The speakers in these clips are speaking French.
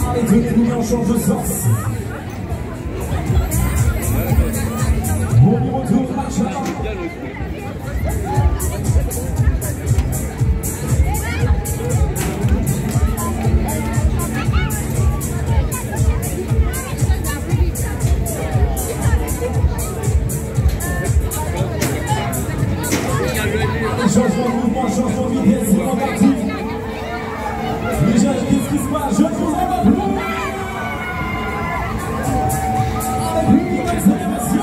Allez, tenez-nous en change de sens. Bon retour, Macha. Changement de mouvement, changement de vitesse, c'est reparti. Les jeunes, qu'est-ce qui se passe? Je ne vous en veux plus. Avec une accélération.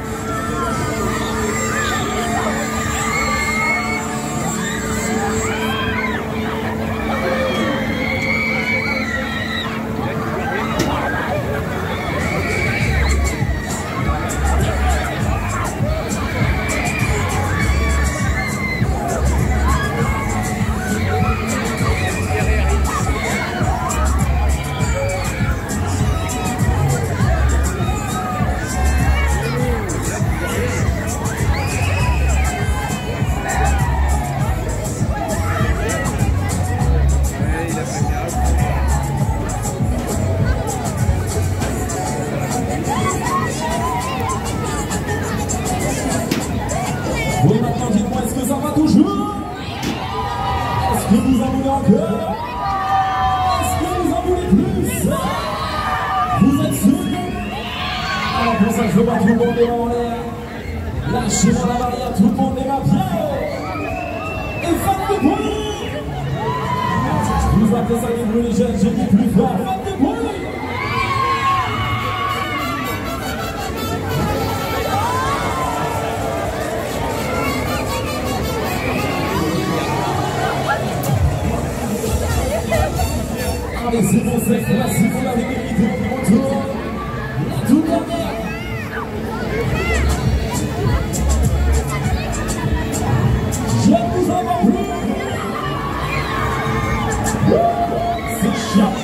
Oui, maintenant, dites-moi, est-ce que ça va toujours? Est-ce que vous en voulez encore? Est-ce que vous en voulez plus? Vous êtes sûr? Alors pour ça, je veux voir tout le monde les mains en l'air. Lâchez-moi la barrière, tout le monde les mains bien haut. Et faites du bruit! Vous appelez ça du bruit, les jeunes, j'ai dit plus fort. Faites du bruit! Allez, c'est bon, c'est facile, vous l'avez mérité, on retourne. La toute dernière. Je ne vous en veux plus. C'est chiant.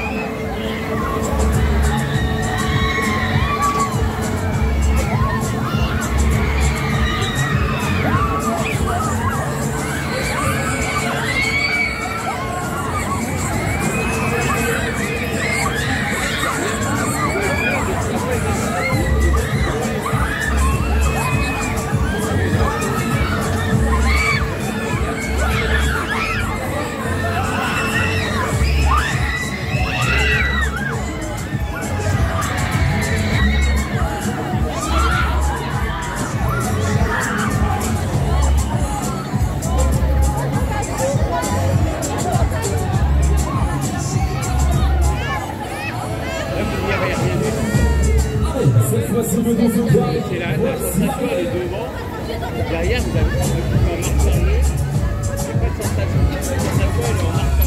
Cette fois-ci, le dos se tient. C'est la sensation, elle est devant. Derrière, vous avez un marque fermée. Il n'y a pas de sensation. La sensation, elle est en marque fermée.